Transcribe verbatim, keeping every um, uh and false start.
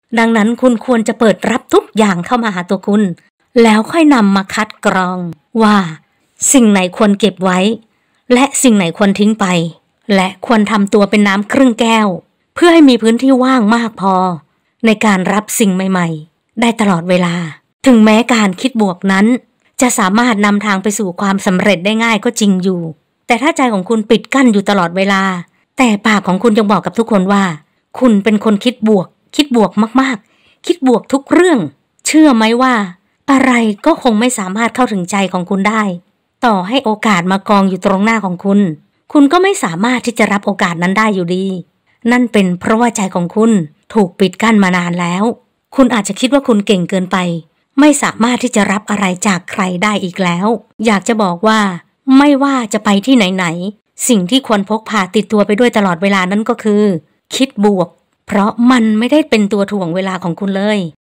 ดังนั้นคุณควรจะเปิดรับทุกอย่างเข้ามาหาตัวคุณแล้วค่อยนำมาคัดกรองว่าสิ่งไหนควรเก็บไว้และสิ่งไหนควรทิ้งไปและควรทำตัวเป็นน้ำครึ่งแก้วเพื่อให้มีพื้นที่ว่างมากพอในการรับสิ่งใหม่ๆได้ตลอดเวลาถึงแม้การคิดบวกนั้นจะสามารถนำทางไปสู่ความสำเร็จได้ง่ายก็จริงอยู่แต่ถ้าใจของคุณปิดกั้นอยู่ตลอดเวลาแต่ปากของคุณยังบอกกับทุกคนว่าคุณเป็นคนคิดบวกคิดบวกมากๆคิดบวกทุกเรื่องเชื่อไหมว่าอะไรก็คงไม่สามารถเข้าถึงใจของคุณได้ต่อให้โอกาสมากองอยู่ตรงหน้าของคุณคุณก็ไม่สามารถที่จะรับโอกาสนั้นได้อยู่ดีนั่นเป็นเพราะว่าใจของคุณถูกปิดกั้นมานานแล้วคุณอาจจะคิดว่าคุณเก่งเกินไปไม่สามารถที่จะรับอะไรจากใครได้อีกแล้วอยากจะบอกว่าไม่ว่าจะไปที่ไหนๆสิ่งที่ควรพกพาติดตัวไปด้วยตลอดเวลานั้นก็คือคิดบวกเพราะมันไม่ได้เป็นตัวถ่วงเวลาของคุณเลย